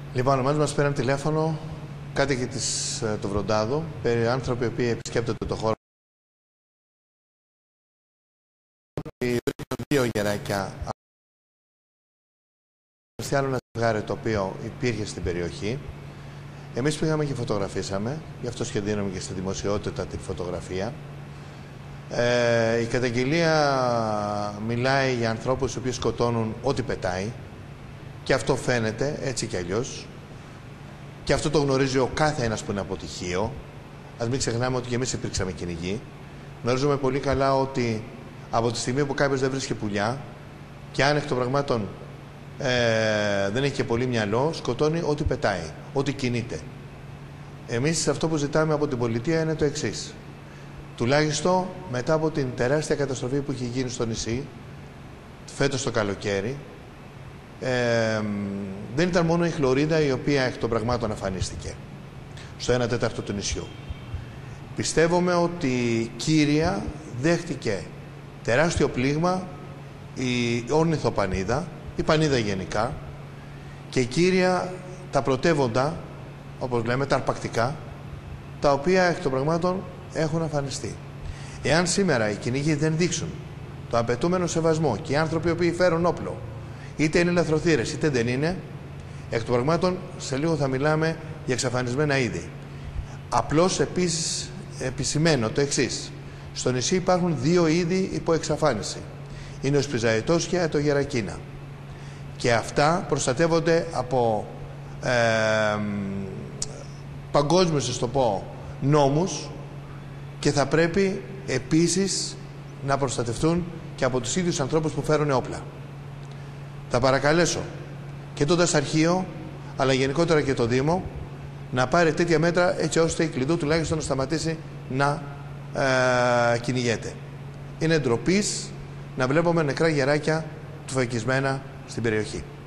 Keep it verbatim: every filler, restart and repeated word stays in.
Λοιπόν, εμάς μας πήραν τηλέφωνο κάτοικοι της, του Βροντάδου, περί άνθρωποι οι οποίοι επισκέπτονται το χώρο. Δύο γεράκια. Άλλο ένα ζευγάρι το οποίο υπήρχε στην περιοχή. Εμείς πήγαμε και φωτογραφίσαμε, γι' αυτό σχεδίναμε και στη δημοσιότητα τη φωτογραφία. Ε, η καταγγελία μιλάει για ανθρώπους οι οποίοι σκοτώνουν ό,τι πετάει και αυτό φαίνεται έτσι κι αλλιώς και αυτό το γνωρίζει ο κάθε ένας που είναι αποτυχίο. Ας μην ξεχνάμε ότι και εμείς υπήρξαμε κυνηγοί. Γνωρίζουμε πολύ καλά ότι από τη στιγμή που κάποιος δεν βρίσκει πουλιά και αν εκ των πραγμάτων ε, δεν έχει και πολύ μυαλό, σκοτώνει ό,τι πετάει, ό,τι κινείται. Εμείς αυτό που ζητάμε από την πολιτεία είναι το εξής. Τουλάχιστον μετά από την τεράστια καταστροφή που είχε γίνει στο νησί φέτος το καλοκαίρι, ε, δεν ήταν μόνο η χλωρίδα η οποία εκ των πραγμάτων αφανίστηκε στο ένα τέταρτο του νησιού. Πιστεύουμε ότι η Κύρια δέχτηκε τεράστιο πλήγμα η όρνηθο πανίδα, η πανίδα γενικά, και η Κύρια τα πρωτεύοντα, όπως λέμε, τα αρπακτικά, τα οποία εκ των πραγμάτων έχουν αφανιστεί. Εάν σήμερα οι κυνήγοι δεν δείξουν το απαιτούμενο σεβασμό και οι άνθρωποι οι οποίοι φέρουν όπλο, είτε είναι λαθροθύρες είτε δεν είναι, εκ των πραγμάτων σε λίγο θα μιλάμε για εξαφανισμένα είδη. Απλώς επίσης επισημαίνω το εξής. Στο νησί υπάρχουν δύο είδη υπό εξαφάνιση. Είναι ο σπιζαετός και το γερακίνα. Και αυτά προστατεύονται από ε, παγκόσμιους, ας το πω, νόμους και θα πρέπει επίσης να προστατευτούν και από τους ίδιους ανθρώπους που φέρουν όπλα. Θα παρακαλέσω και το Δασαρχείο αλλά γενικότερα και το Δήμο να πάρει τέτοια μέτρα έτσι ώστε η Κλειδού τουλάχιστον να σταματήσει να ε, κυνηγέται. Είναι ντροπής να βλέπουμε νεκρά γεράκια τουφεκισμένα στην περιοχή.